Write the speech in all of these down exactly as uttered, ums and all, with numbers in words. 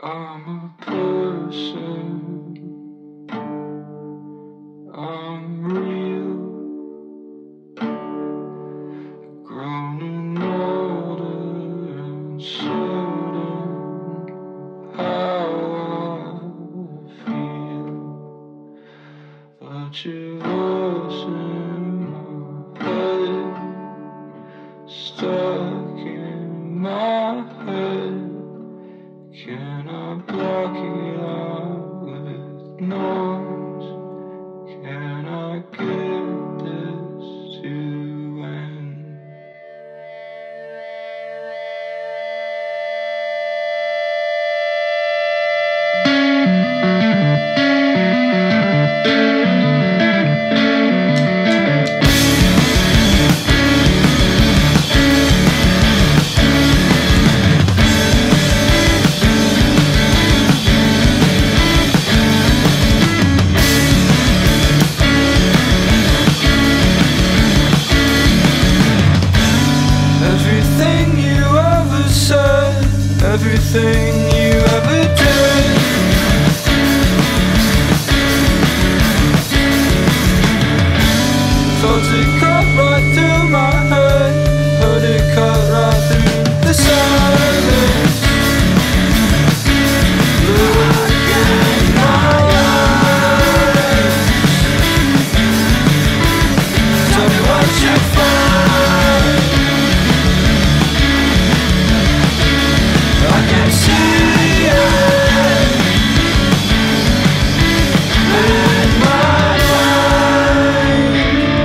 I'm a person, I'm real, grown and older and certain how I feel, but your voice in my head, stuck in my head. Can I block it out with noise? Can I get this to end? Everything you ever said, everything you ever did, felt it cut right through my head, heard it cut right through the silence. Look in my eyes, tell me what you find. I can see it in my mind.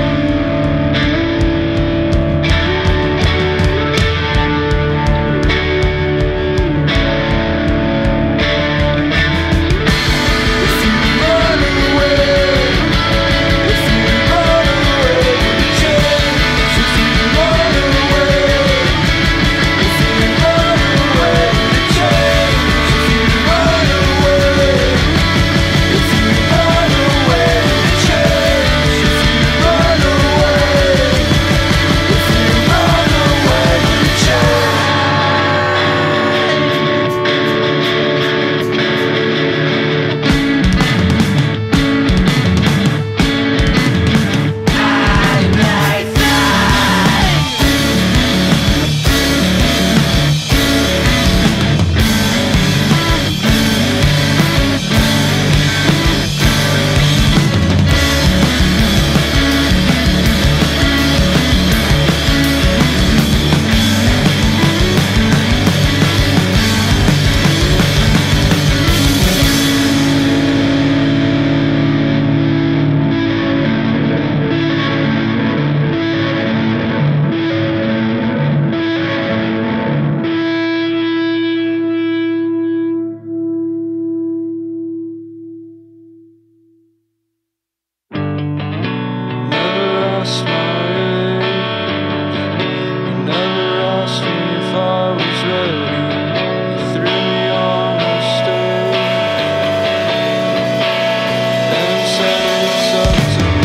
If you run away, if you run away, change. If you run away, if you run away, change. If you run away, if you run away, change. If you run away, if you run away, change. Never asked my age, you never asked me if I was ready. You threw me on a stage, then said it's up to me.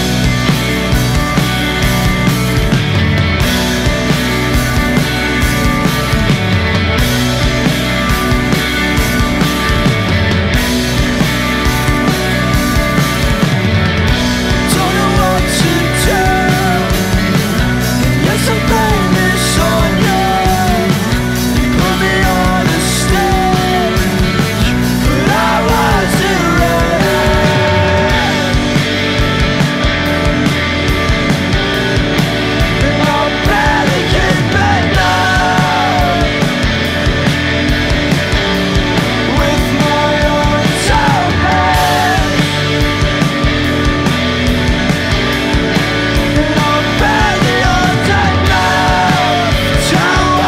Don't know what to do. Yes, I blame this on you. You put me on a stage, but I wasn't ready. And I'm barely keeping up with my own self-hate. And I'm barely old enough to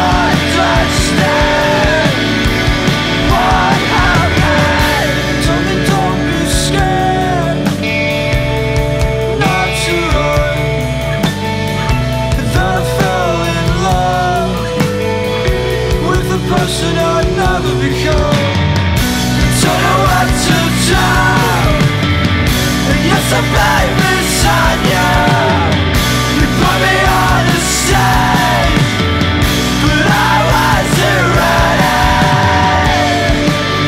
understand what happened. Told me don't be scared not to run, but then I fell in love with the person I'd never become. Don't know what to do. And yes, I blame this on you. You put me on a stage, but I wasn't ready.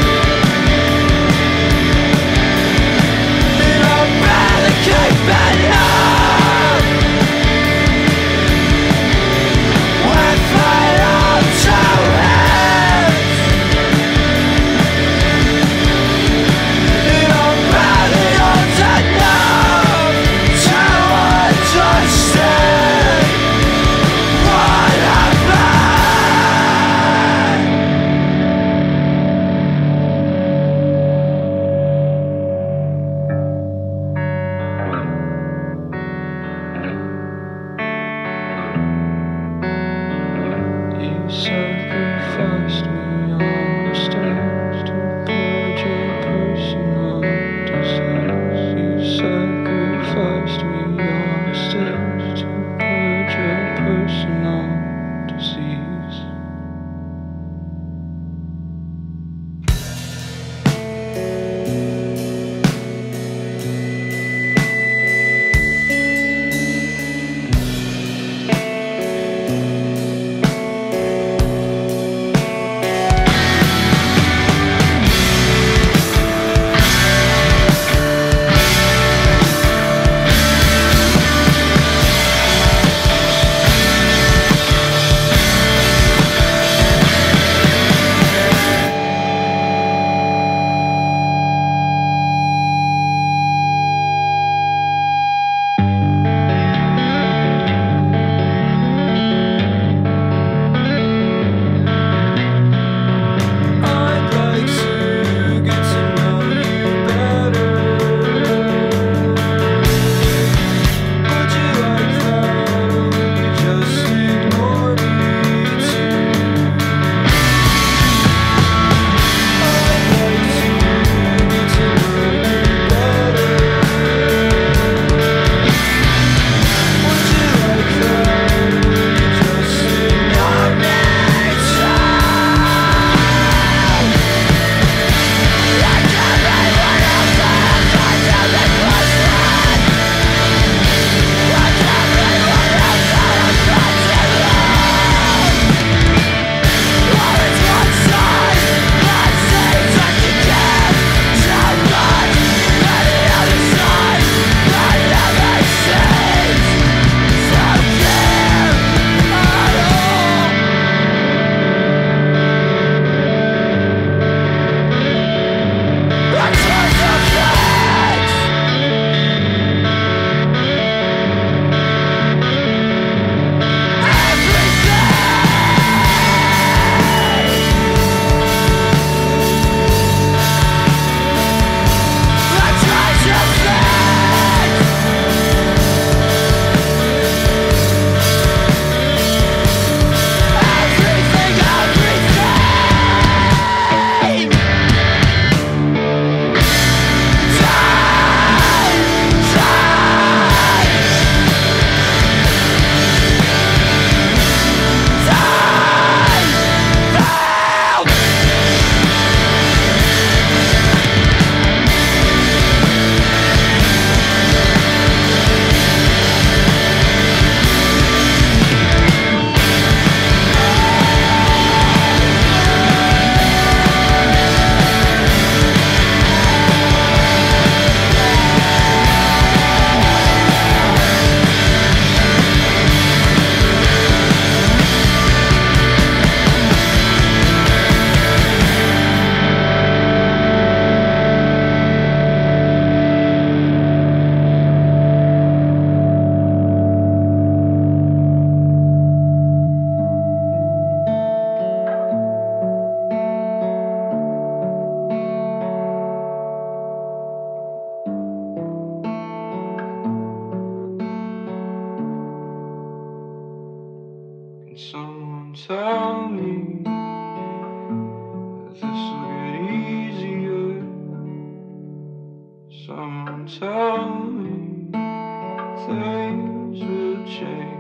tell me things will change.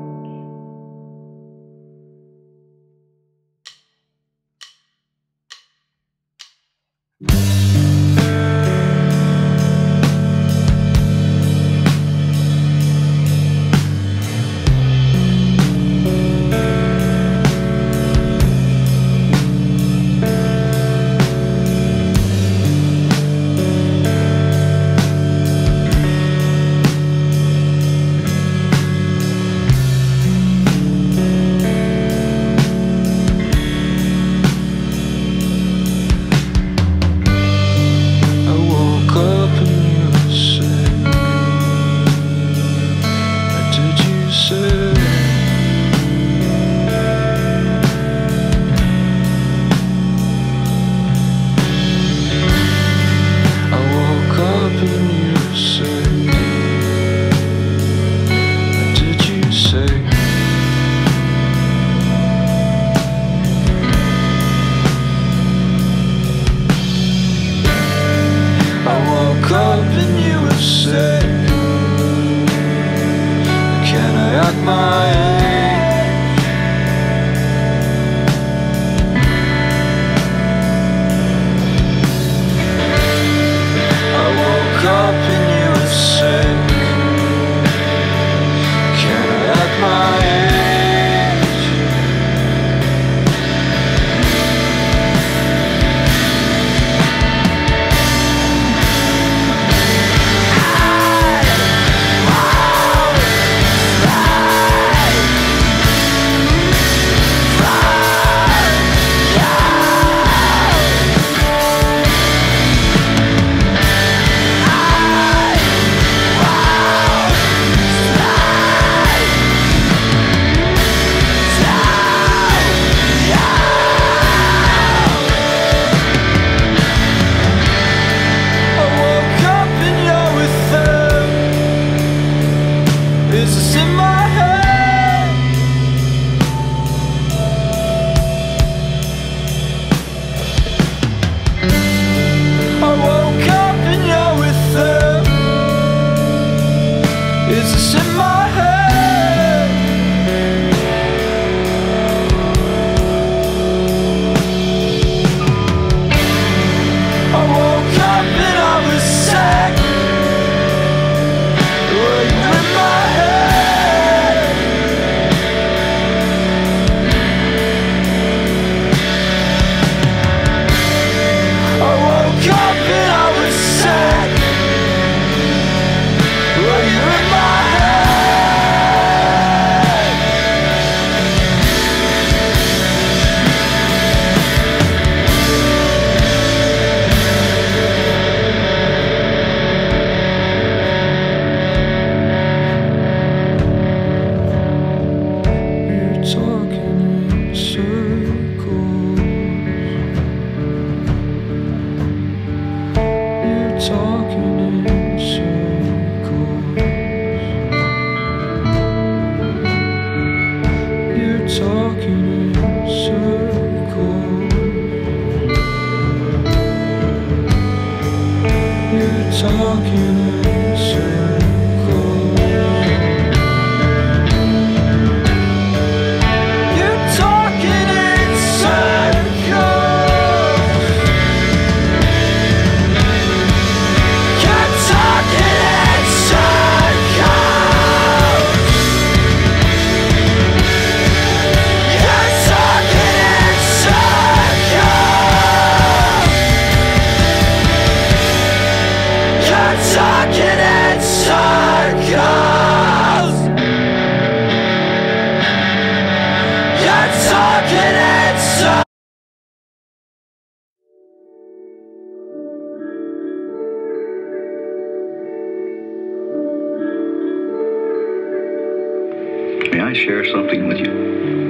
May I share something with you?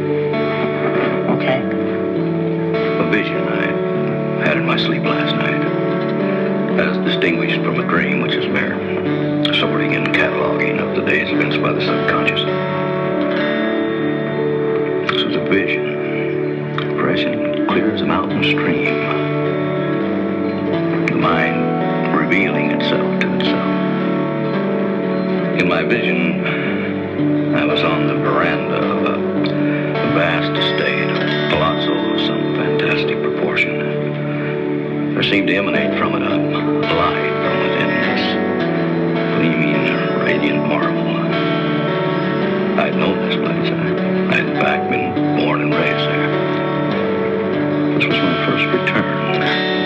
Okay. A vision I had in my sleep last night, as distinguished from a dream, which is mere sorting and cataloging of the day's events by the subconscious. This was a vision, fresh and clear as a mountain stream. The mind revealing itself to itself. vision, I was on the veranda of a vast estate, a palazzo of some fantastic proportion. There seemed to emanate from it a light from within, this gleaming, radiant marble. I'd known this place. I, I'd in fact been born and raised there. This was my first return.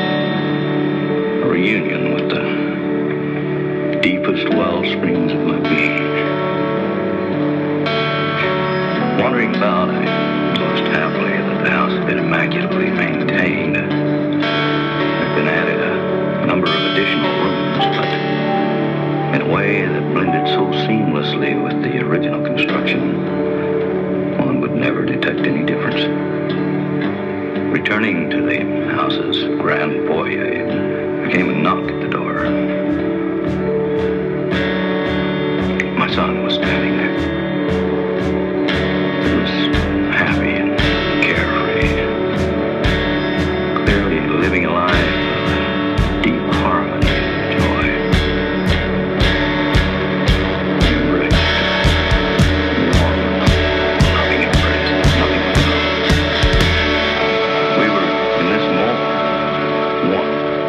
A reunion with the deepest well springs of my being. Wandering about, I noticed happily that the house had been immaculately maintained. There'd been added a number of additional rooms, but in a way that blended so seamlessly with the original construction, one would never detect any difference. Returning to the house's grand foyer, there came a knock at the door. My son was standing there. He was happy and carefree, clearly living a life of deep harmony and joy. Embraced, warm, loving embrace, nothing but love. We were, in this moment, one.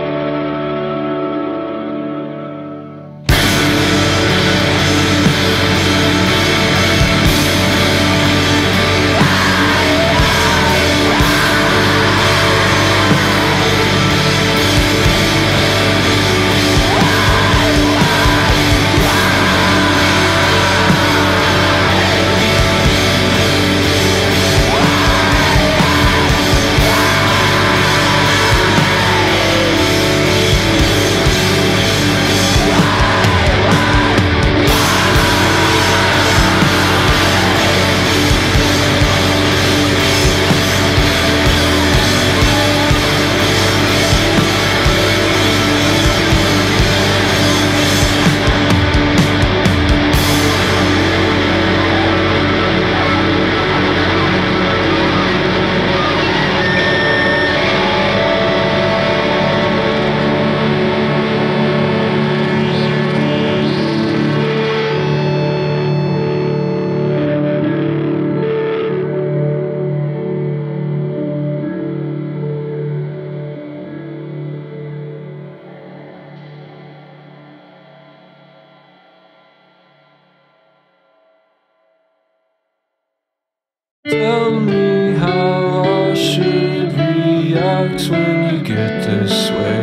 Tell me how I should react when you get this way.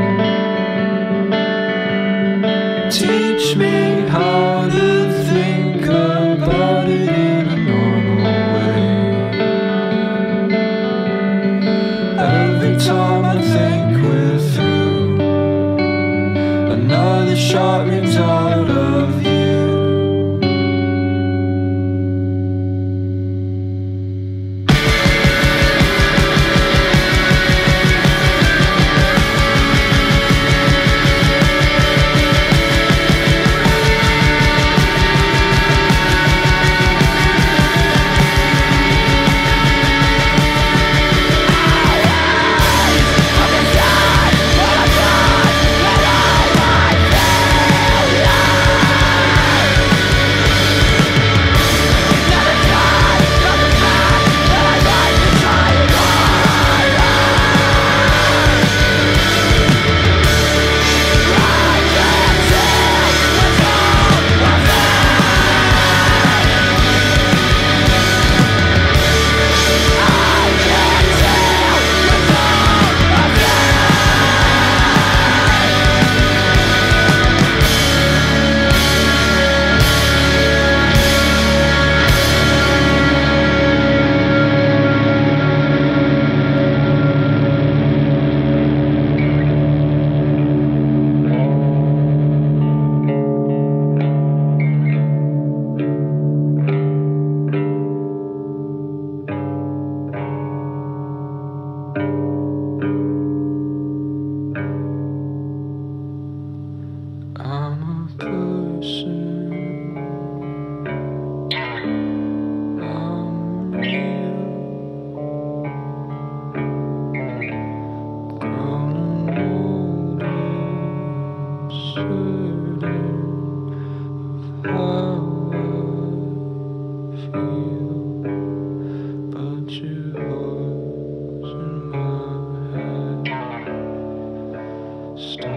Teach me how to think about it in a normal way. Every time I think we're through, another shot rings out of you. stop.